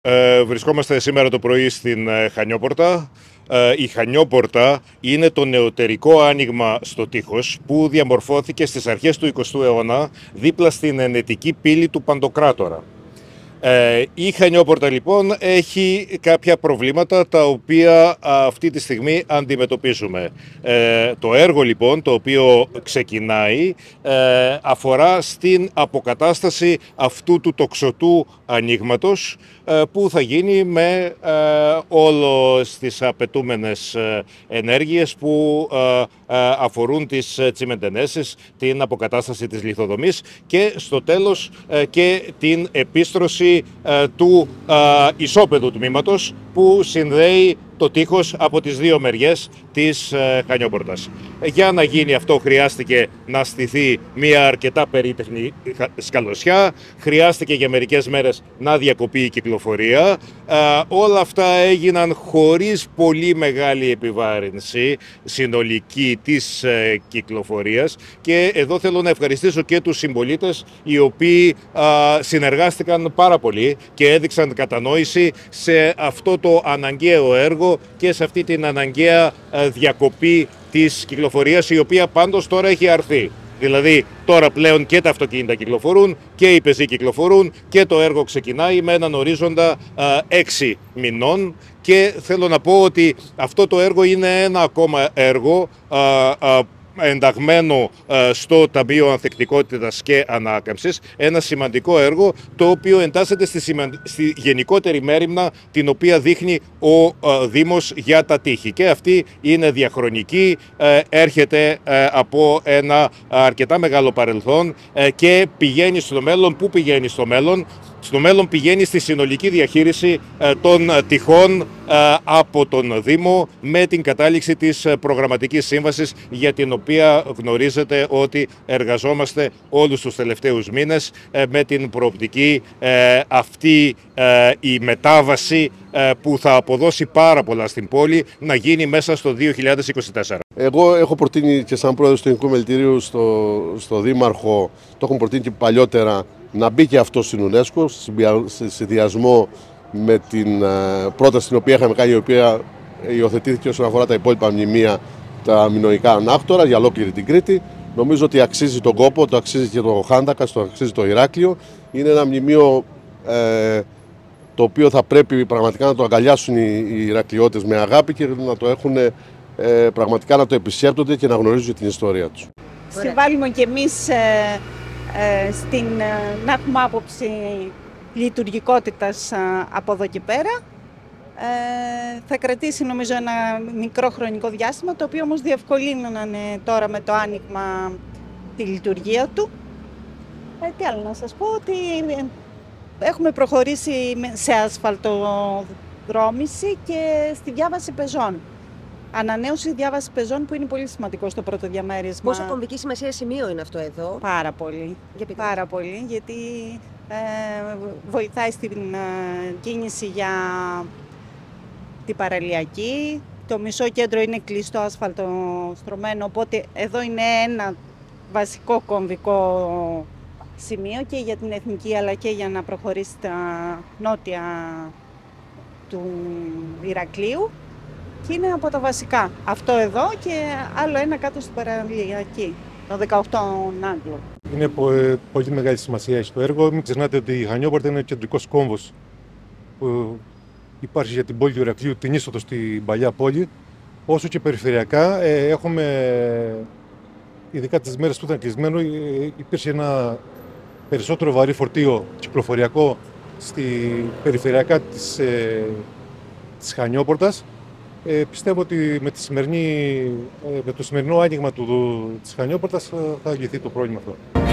Βρισκόμαστε σήμερα το πρωί στην Χανιόπορτα. Η Χανιόπορτα είναι το νεωτερικό άνοιγμα στο τείχος που διαμορφώθηκε στις αρχές του 20ου αιώνα δίπλα στην ενετική πύλη του Παντοκράτορα. Η Χανιόπορτα λοιπόν έχει κάποια προβλήματα τα οποία αυτή τη στιγμή αντιμετωπίζουμε. Το έργο λοιπόν το οποίο ξεκινάει αφορά στην αποκατάσταση αυτού του τοξωτού ανοίγματος που θα γίνει με όλες τις απαιτούμενες ενέργειες που αφορούν τις τσιμεντενέσεις, την αποκατάσταση της λιθοδομής και στο τέλος και την επίστρωση του ισόπεδου τμήματος που συνδέει το τείχος από τις δύο μεριές της Χανιόπορτας. Για να γίνει αυτό χρειάστηκε να στηθεί μια αρκετά περίτεχνη σκαλωσιά, χρειάστηκε για μερικές μέρες να διακοπεί η κυκλοφορία. Όλα αυτά έγιναν χωρίς πολύ μεγάλη επιβάρυνση συνολική της κυκλοφορίας και εδώ θέλω να ευχαριστήσω και τους συμπολίτες οι οποίοι συνεργάστηκαν πάρα πολύ και έδειξαν κατανόηση σε αυτό το αναγκαίο έργο και σε αυτή την αναγκαία διακοπή της κυκλοφορίας, η οποία πάντως τώρα έχει αρθεί. Δηλαδή τώρα πλέον και τα αυτοκίνητα κυκλοφορούν και οι πεζοί κυκλοφορούν και το έργο ξεκινάει με έναν ορίζοντα 6 μηνών και θέλω να πω ότι αυτό το έργο είναι ένα ακόμα έργο ενταγμένο στο Ταμείο Ανθεκτικότητας και Ανάκαμψης, ένα σημαντικό έργο το οποίο εντάσσεται στη γενικότερη μέριμνα την οποία δείχνει ο Δήμος για τα τείχη και αυτή είναι διαχρονική, έρχεται από ένα αρκετά μεγάλο παρελθόν και πηγαίνει στο μέλλον. Πού πηγαίνει στο μέλλον? Στο μέλλον πηγαίνει στη συνολική διαχείριση των τυχών από τον Δήμο με την κατάληξη της προγραμματικής σύμβασης για την οποία γνωρίζετε ότι εργαζόμαστε όλους τους τελευταίους μήνες με την προοπτική αυτή η μετάβαση που θα αποδώσει πάρα πολλά στην πόλη να γίνει μέσα στο 2024. Εγώ έχω προτείνει και σαν πρόεδρος του Ελληνικού Μελητηρίου στο Δήμαρχο, το έχω προτείνει και παλιότερα, να μπει και αυτό στην UNESCO, σε συνδυασμό με την πρόταση την οποία είχαμε κάνει, η οποία υιοθετήθηκε όσον αφορά τα υπόλοιπα μνημεία, τα μινωικά ανάκτορα για ολόκληρη την Κρήτη. Νομίζω ότι αξίζει τον κόπο, το αξίζει και το Χάντακα, το αξίζει το Ηράκλειο. Είναι ένα μνημείο το οποίο θα πρέπει πραγματικά να το αγκαλιάσουν οι Ηρακλειώτες με αγάπη και να το έχουν πραγματικά να το επισκέπτονται και να γνωρίζουν την ιστορία τους. Συμβάλλουμε κι εμείς να έχουμε άποψη λειτουργικότητας από εδώ και πέρα. Θα κρατήσει νομίζω ένα μικρό χρονικό διάστημα, το οποίο όμως διευκολύνανε τώρα με το άνοιγμα τη λειτουργία του. Τι άλλο να σας πω, ότι έχουμε προχωρήσει σε ασφαλτοδρόμηση και στη διάβαση πεζών. Ανανέωση διάβαση πεζών που είναι πολύ σημαντικό στο πρώτο διαμέρισμα. Πόσο κομβική σημασία σημείο είναι αυτό εδώ? Πάρα πολύ. Πάρα πολύ, γιατί βοηθάει στην κίνηση για την παραλιακή. Το μισό κέντρο είναι κλειστό, ασφαλτοστρωμένο, οπότε εδώ είναι ένα βασικό κομβικό σημείο και για την εθνική αλλά και για να προχωρήσει τα νότια του Ηρακλείου. Και είναι από τα βασικά. Αυτό εδώ και άλλο ένα κάτω στην παραλιακή, το 18 Άγγλο. Είναι πολύ μεγάλη σημασία στο έργο. Μην ξεχνάτε ότι η Χανιόπορτα είναι ο κεντρικός κόμβος που υπάρχει για την πόλη του Ηρακλείου, την είσοδο στην παλιά πόλη. Όσο και περιφερειακά έχουμε, ειδικά τις μέρες που ήταν κλεισμένο, υπήρχε ένα περισσότερο βαρύ φορτίο κυκλοφοριακό στη περιφερειακά της Χανιόπορτας. Πιστεύω ότι με το σημερινό άνοιγμα της Χανιόπορτας θα λυθεί το πρόβλημα αυτό.